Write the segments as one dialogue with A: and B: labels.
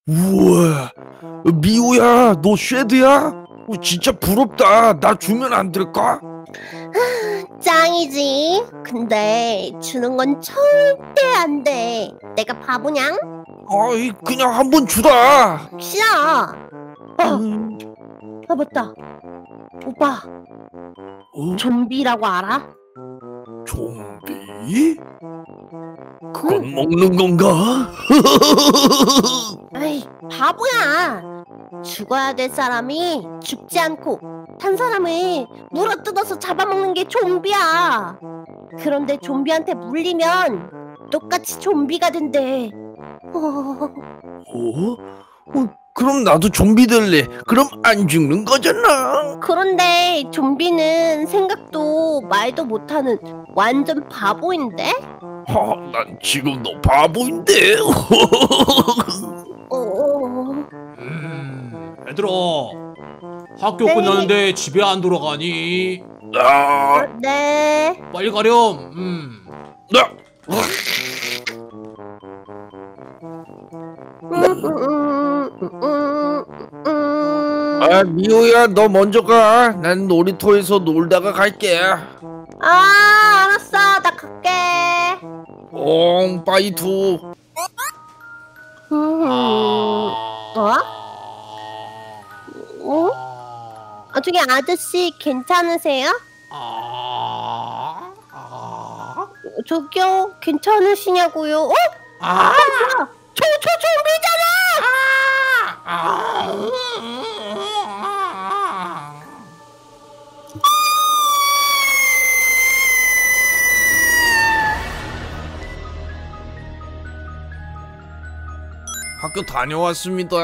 A: 우와, 미호야, 너 쉐드야? 진짜 부럽다. 나 주면 안 될까?
B: 짱이지. 근데 주는 건 절대 안 돼. 내가 바보냥?
A: 아이, 그냥 한번 주라.
B: 싫어.
A: 음,
B: 맞다. 오빠,
A: 어?
B: 좀비라고 알아?
A: 좀비? 그건 먹는 건가?
B: 에이, 바보야. 죽어야 될 사람이 죽지 않고 산 사람을 물어뜯어서 잡아먹는 게 좀비야. 그런데 좀비한테 물리면 똑같이 좀비가 된대.
A: 그럼 나도 좀비 될래. 그럼 안 죽는 거잖아.
B: 그런데 좀비는 생각도 말도 못하는 완전 바보인데?
A: 난 지금도 바보인데.
C: 얘들아, 학교
B: 네.
C: 끝나는데 집에 안 돌아가니?
B: 네.
C: 빨리 가렴.
A: 나. 미호야, 너 먼저 가. 난 놀이터에서 놀다가 갈게.
B: 알았어. 나 갈게.
A: 빠이투.
B: 저기 아저씨 괜찮으세요? 저기요, 괜찮으시냐고요? 저 좀비잖아!
A: 학교 다녀왔습니다.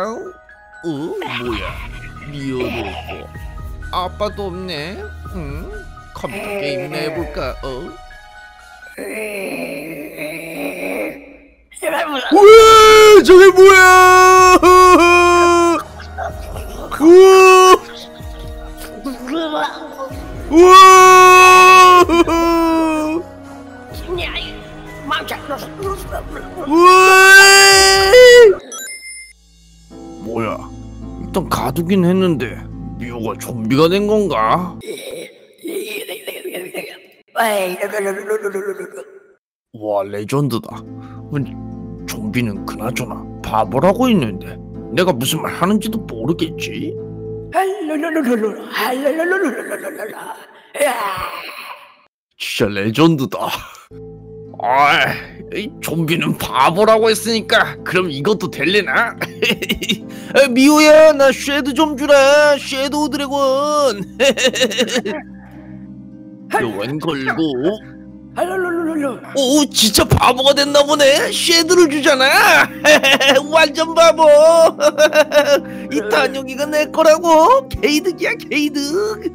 A: 뭐야? 미호도 없고 아빠도 없네. 컴퓨터 게임이나 해볼까? 우와, 저게 뭐야? 우와! 뭐야? 일단 가두긴 했는데 미호가 좀비가 된 건가? 와, 레전드다. 좀비는 그나저나 바보라고 했는데 내가 무슨 말 하는지도 모르겠지? 진짜 레전드다. 이 좀비는 바보라고 했으니까 그럼 이것도 될래나? 미호야, 나 쉐드 좀 주라. 섀도우 드래곤. 요원 걸고. 오, 진짜 바보가 됐나 보네. 쉐드를 주잖아. 완전 바보. 이 단용이가 내 거라고. 개이득이야, 개이득.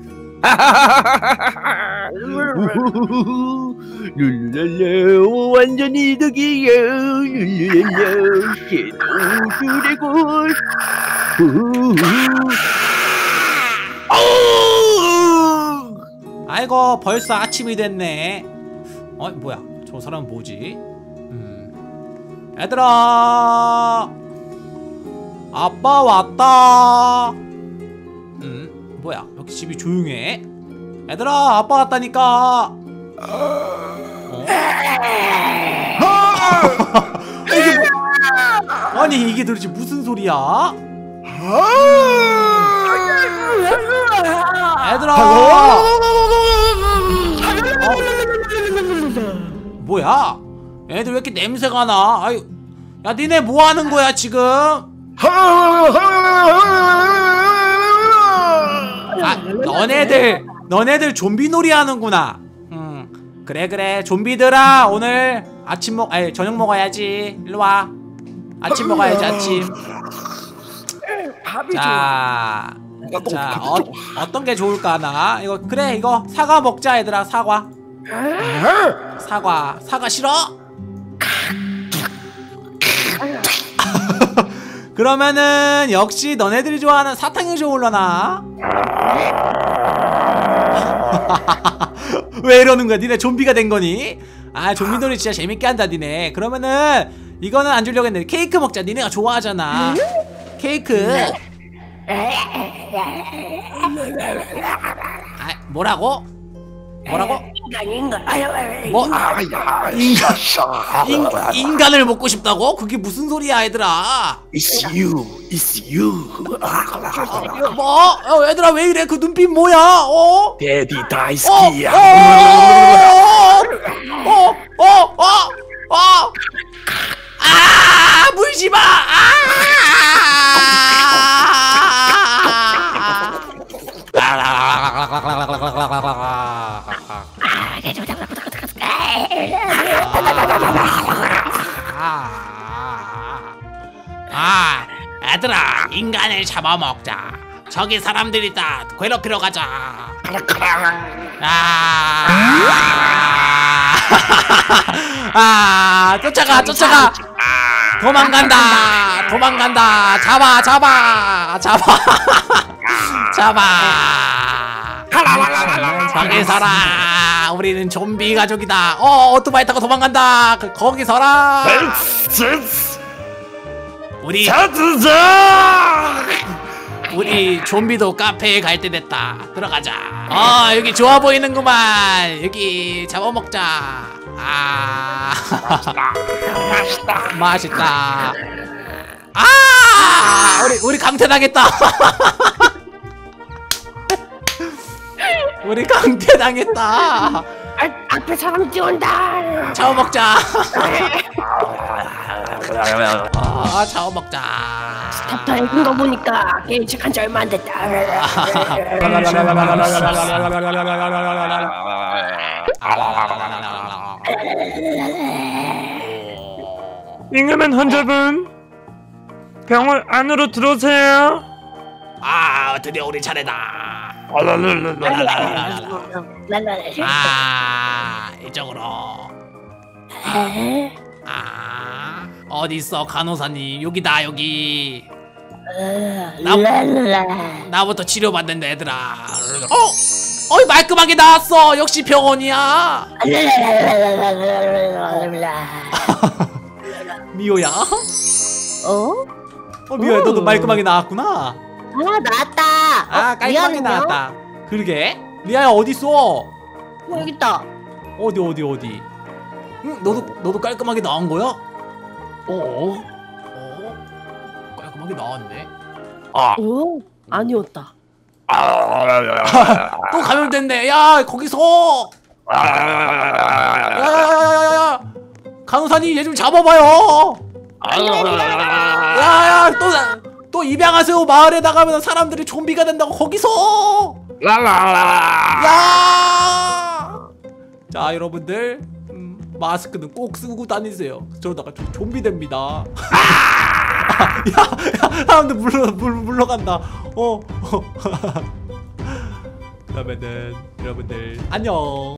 A: 룰랄라, 완전 이득이야. 룰랄라, 섀도우 드래곤.
C: 아이고, 벌써 아침이 됐네. 뭐야? 저 사람은 뭐지? 얘들아, 아빠 왔다. 뭐야? 여기 집이 조용해? 얘들아, 아빠 왔다니까. 이게 아니, 이게 도대체 무슨 소리야? 얘들아. 뭐야? 애들 왜 이렇게 냄새가 나? 아유, 야, 니네 뭐 하는 거야 지금? 너네들 좀비 놀이 하는구나. 그래, 좀비들아, 오늘 저녁 먹어야지. 일로 와. 아침 먹어야지, 아침. 자, 어떤 게 좋을까나? 이거 사과 먹자, 얘들아. 사과 싫어? 그러면은 역시 너네들이 좋아하는 사탕이 좋을라나? 왜 이러는 거야? 니네 좀비가 된 거니? 좀비 놀이 진짜 재밌게 한다, 니네. 그러면은 이거는 안 주려고 했는데 케이크 먹자. 니네가 좋아하잖아. 케이크. 아, 뭐라고? 뭐라고? 뭐? 인간을 먹고 싶다고? 그게 무슨 소리야 얘들아?
A: It's you. It's you.
C: 뭐? 얘들아 왜 이래? 그 눈빛 뭐야?
A: Daddy 다이스키야.
C: 아, 물지 마. 얘들아 인간을 잡아먹자. 저기 사람들이 다 괴롭히러 가자. 쫓아가. 도망간다. 잡아. 저기 서라. 우리는 좀비 가족이다. 오토바이 타고 도망간다. 거기 서라. 우리 좀비도 카페에 갈 때 됐다. 들어가자. 여기 좋아 보이는구만. 여기 잡아먹자. 맛있다. 우리 강퇴당했다. 우리 강퇴당했다.
B: 앞에 사람 뛰어온다.
C: 잡아먹자. 잡아먹자.
B: 스탑터 읽은 거 보니까 게임 시작한 지 얼마 안 됐다.
D: 임금은 환자분 병원 안으로 들어오세요.
C: 드디어 우리 차례다. 이쪽으로. 어딨어 간호사님? 여기다 여기. 나부터 치료받는다 얘들아. 말끔하게 나왔어. 역시 병원이야. 미호야? 미호야 너도 말끔하게 나왔구나.
B: 나왔다.
C: 깔끔하게 나왔다. 그러게. 리아야 어딨어?
B: 여기 있다.
C: 어디? 응? 너도 깔끔하게 나온 거야? 깔끔하게 나왔네.
B: 아니었다.
C: 또 감염됐네. 야 거기서. 야 간호사님 얘 좀 잡아봐요. 야야 또 입양하세요. 마을에 나가면 사람들이 좀비가 된다고 거기서. 야. 자 여러분들 마스크는 꼭 쓰고 다니세요. 저러다가 좀비 됩니다. 야 사람들 물러간다. 그러면은 여러분들 안녕.